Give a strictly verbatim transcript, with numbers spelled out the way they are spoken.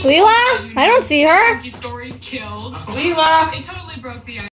Leela? I don't see her. Story killed. Leela! They totally broke the